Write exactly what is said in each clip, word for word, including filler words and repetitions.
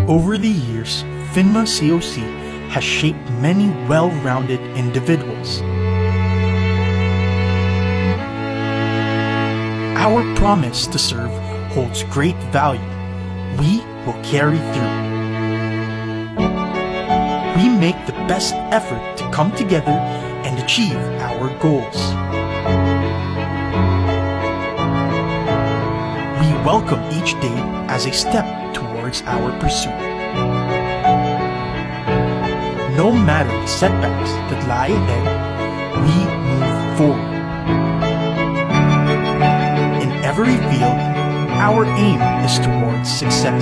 Over the years, FINMA C O C has shaped many well-rounded individuals. Our promise to serve holds great value. We will carry through. We make the best effort to come together and achieve our goals. We welcome each day as a step towards our pursuit. No matter the setbacks that lie ahead, we move forward. In every field, our aim is towards success.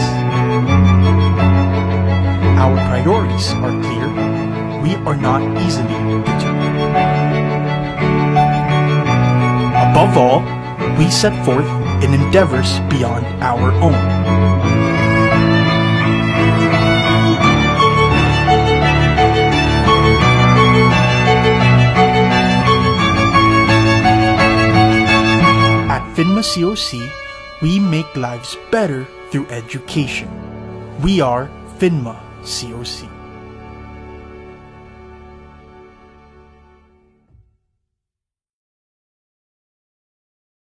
Our priorities are clear. We are not easily deterred. Above all, we set forth in endeavors beyond our own. At FINMA C O C, we make lives better through education. We are FINMA C O C.